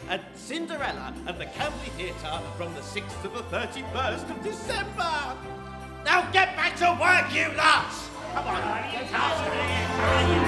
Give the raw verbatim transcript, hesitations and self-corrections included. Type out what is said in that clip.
at Cinderella at the Camberley Theatre from the sixth to the thirty-first of December. Now get back to work, you lots! Come on, get after it!